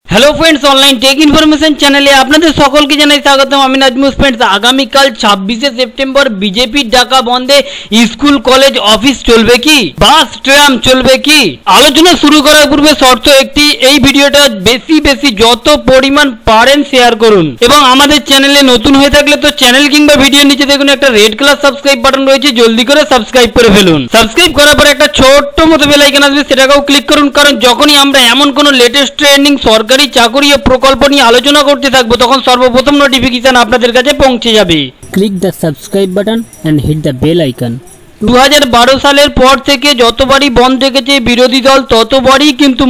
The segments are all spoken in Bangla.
Hello friends, online tech information चैनले आपनादेर सकलके जानाई स्वागतम। आमि नाजमुस। फ्रेंड्स, आगामीकाल 26 सेप्टेम्बर बीजेपी डाका बंदे स्कूल कलेज अफिस चलबे कि बास ट्राम चलबे कि आलोचना शुरू करार पूर्वे शर्त एकटी, এই ভিডিওটা বেশি বেশি যত পরিমাণ পারেন শেয়ার করুন এবং আমাদের চ্যানেলে নতুন হয়ে থাকলে তো চ্যানেল কিংবা ভিডিওর নিচে দেখুন একটা রেড কালার সাবস্ক্রাইব বাটন রয়েছে, জলদি করে সাবস্ক্রাইব করে ফেলুন। সাবস্ক্রাইব করার পর একটা ছোট্ট মতো বেল আইকন আসবে, সেটাকেও ক্লিক করুন, কারণ যখনই আমরা এমন কোনো লেটেস্ট ট্রেন্ডিং সরকারি চাকরি ও প্রকল্প নিয়ে আলোচনা করতে থাকবো তখন সর্বপ্রথম নোটিফিকেশন আপনাদের কাছে পৌঁছে যাবে। Click the subscribe button and hit the bell icon. 2012 সালের পর থেকে যতবারই বন্ধ রেখেছে বিরোধী দল ততবারই কিন্তু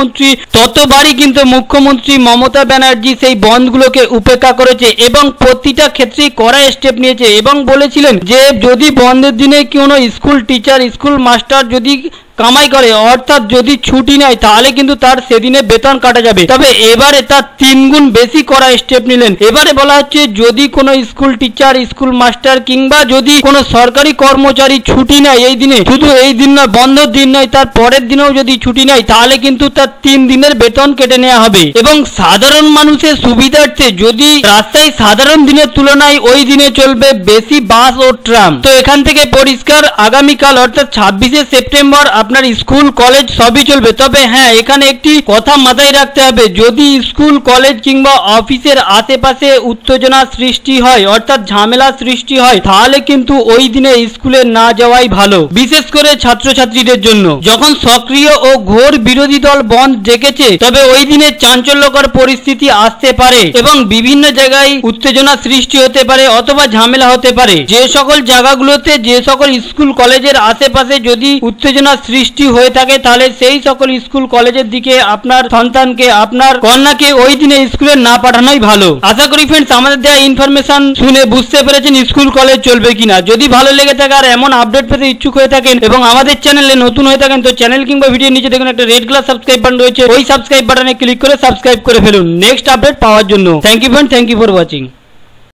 মুখ্যমন্ত্রী মমতা ব্যানার্জি সেই বন্ধগুলোকে উপেক্ষা করেছে এবং প্রতিটা ক্ষেত্রেই কড়া স্টেপ নিয়েছে এবং বলেছিলেন যে যদি বন্ধের দিনে কোনো স্কুল টিচার স্কুল মাস্টার যদি কামাই করে অর্থাৎ যদি ছুটি নেয় তাহলে কিন্তু তার সেদিনে বেতন কাটা যাবে। তবে এবারে তার 3 গুণ বেশি করা স্টেপ নিলেন। এবারে বলা হচ্ছে যদি কোনো স্কুল টিচার স্কুল মাস্টার কিংবা যদি কোনো সরকারি কর্মচারী ছুটি নেয় এই দিনে, শুধু এই দিন নয়, বন্ধের দিন নয়, তার পরের দিনেও যদি ছুটি নেয় তাহলে কিন্তু তার 3 দিনের বেতন কেটে নেওয়া হবে। এবং সাধারণ মানুষের সুবিধার্থে যদি রাস্তায় সাধারণ দিনের তুলনায় ওই দিনে চলবে বেশি বাস ও ট্রাম। তো এখান থেকে পরিষ্কার আগামীকাল অর্থাৎ 26 সেপ্টেম্বর আপনার স্কুল কলেজ সবই চলবে। তবে হ্যাঁ, এখানে একটি কথা মাথায় রাখতে হবে, যদি স্কুল কলেজ কিংবা অফিসের আশেপাশে উত্তেজনা সৃষ্টি হয় অর্থাৎ ঝামেলা সৃষ্টি হয় তাহলে কিন্তু ওই দিনে স্কুলে না যাওয়াই ভালো, বিশেষ করে ছাত্রছাত্রীদের জন্য। যখন সক্রিয় ও ঘোর বিরোধী দল বন্ধ ডেকেছে তবে ওই দিনে চাঞ্চল্যকর পরিস্থিতি আসতে পারে এবং বিভিন্ন জায়গায় উত্তেজনা সৃষ্টি হতে পারে অথবা ঝামেলা হতে পারে। যে সকল জায়গাগুলোতে যে সকল স্কুল কলেজের আশেপাশে যদি উত্তেজনা সৃষ্টি হয়ে থাকে তাহলে সেই সকল স্কুল কলেজের দিকে আপনার সন্তানকে আপনার কন্যাকে ওই দিনে স্কুলে না পাঠানোই ভালো। আশা করি ফ্রেন্ডস আমাদের দেওয়া ইনফরমেশন শুনে বুঝতে পেরেছেন স্কুল কলেজ চলবে কিনা। যদি ভালো লেগে থাকে আর এমন আপডেট পেতে ইচ্ছুক হয়ে থাকেন এবং আমাদের চ্যানেলে নতুন হয়ে থাকেন তো চ্যানেল কিংবা ভিডিওর নিচে দেখুন একটা রেড কালার সাবস্ক্রাইব বাটন রয়েছে, ওই সাবস্ক্রাইব বাটনে ক্লিক করে সাবস্ক্রাইব করে ফেলুন নেক্সট আপডেট পাওয়ার জন্য। Thank you friend, thank you for watching.